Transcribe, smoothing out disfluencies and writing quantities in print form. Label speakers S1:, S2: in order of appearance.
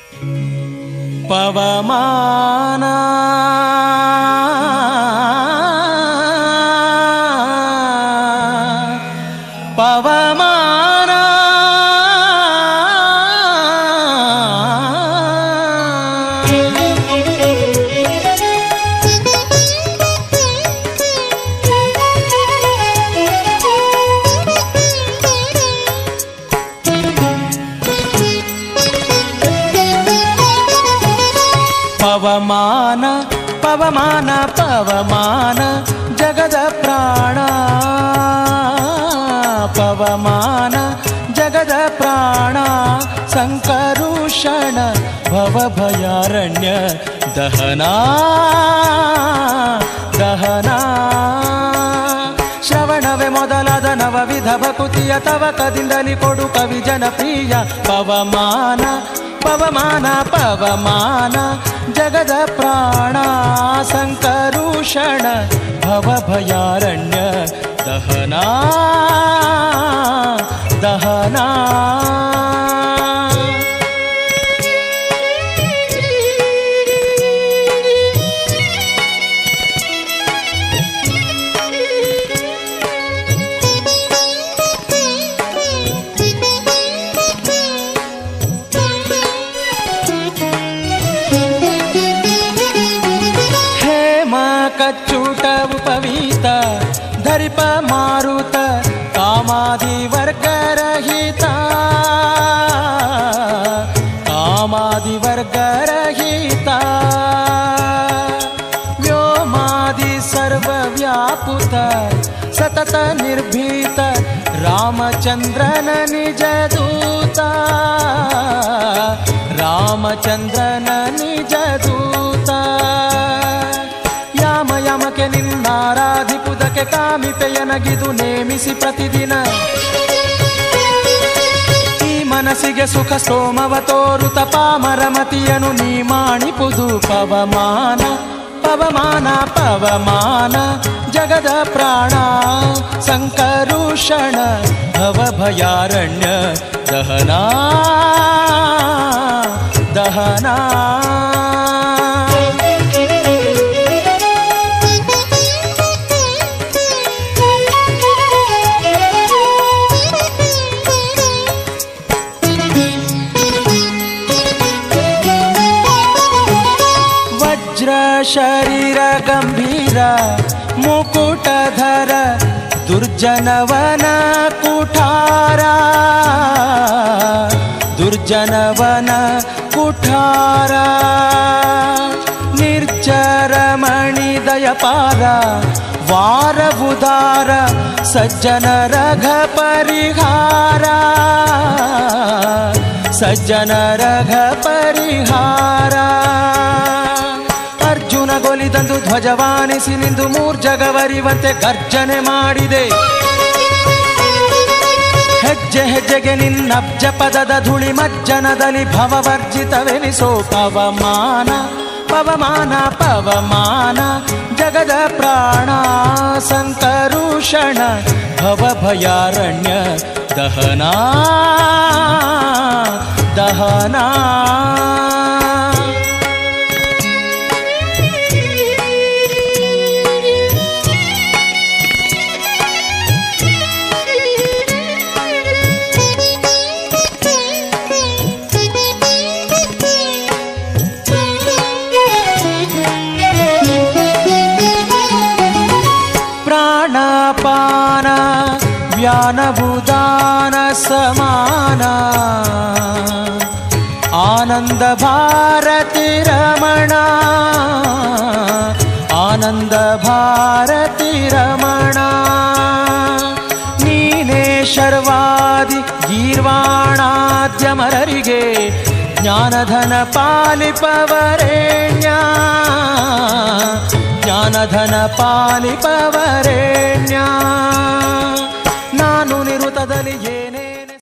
S1: ಪವಮಾನ ಪವಮಾನ ಪವಮಾನ ಪವಮಾನ ಪವಮಾನ ಜಗದ ಪ್ರಾಣ ಪವಮಾನ ಜಗದ ಪ್ರಾಣ ಸಂಕರುಷಣ ಭವಭಯಾರಣ್ಯ ದಹನ ದಹನ ಶ್ರವಣವೇ ಮೊದಲಾದ ನವವಿಧ ಭಕುತಿಯ ತವಕದಿಂದಲಿ ಕೊಡು ಕವಿ ಜನಪ್ರಿಯ ಪವಮಾನ ಪವಮಾನ ಪವಮಾನ ಜಗದ ಪ್ರಾಣ ಸಂಕರುಷಣ ಭವಭಯಾರಣ್ಯ ದಹನ ದಹನ ಕಚ್ಚೂಟ ಉಪವೀತ ಧರಿಪ ಮಾರುತ ಕಾಮಾದಿ ವರ್ಗರಹಿತ ಕಾಮಾದಿ ವರ್ಗರಹಿತ ವ್ಯೋಮಾದಿ ಸರ್ವವ್ಯಾಪುತ ಸತತ ನಿರ್ಭೀತ ರಾಮಚಂದ್ರನ ನಿಜ ದೂತ ರಾಮಚಂದ್ರನ ನಿಜ ದೂತ ಯಾಮ ಯಮಕೆ ನಿನ್ನಾರಾಧಿಪುದಕ್ಕೆ ಕಾಮಿಪೆಯನಗಿದು ನೇಮಿಸಿ ಪ್ರತಿದಿನ ಈ ಮನಸ್ಸಿಗೆ ಸುಖ ಸೋಮವ ತೋರುತ ಪಾಮರಮತಿಯನು ನೀ ಮಾಣಿಪುದು ಪವಮಾನ ಪವಮಾನ ಪವಮಾನ ಜಗದ ಪ್ರಾಣ ಸಂಕರುಷಣ ಭವಭಯಾರಣ್ಯ ದಹನ ದಹನ ಶರೀರ ಗಂಭೀರ ಮುಕುಟಧರ ದುರ್ಜನವನ ಕುಠಾರ ದುರ್ಜನವನ ಕುಠಾರ ನಿರ್ಜರಮಣಿ ದಯಪಾರ ವಾರ ಉದಾರ ಸಜ್ಜನ ರಘ ಪರಿಹಾರ ಸಜ್ಜನ ರಘ ಪರಿಹಾರ ಅರ್ಜುನ ಗೊಲಿದಂದು ಧ್ವಜವಾನಿಸಿ ನಿಂದು ಮೂರ್ಜಗವರಿವಂತೆ ಗರ್ಜನೆ ಮಾಡಿದೆ ಹೆಜ್ಜೆ ಹೆಜ್ಜೆಗೆ ನಿನ್ನಬ್ಜ ಪದದ ಧೂಳಿ ಮಜ್ಜನದಲ್ಲಿ ಭವವರ್ಜಿತವೆನಿಸೋ ಪವಮಾನ ಪವಮಾನ ಪವಮಾನ ಜಗದ ಪ್ರಾಣ ಸಂಕರುಷಣ ಭವಭಯಾರಣ್ಯ ದಹನ ದಹನ ಪ್ರಾಣಪಾನ ವ್ಯಾನಭುದಾನ ಸಮಾನ ಆನಂದ ಭಾರತಿ ರಮಣ ಆನಂದ ಭಾರತಿ ರಮಣ ನೀನೇ ಶರ್ವಾದಿ ಗೀರ್ವಾಣಾದ್ಯಮರರಿಗೆ ಜ್ಞಾನಧನ ಪಾಲಿಪವರೇಣ್ಯ ಜ್ಞಾನಧನ ಪಾಲಿಪವರೇಣ್ಯ ನಾನು ನಿರುತದಲ್ಲಿ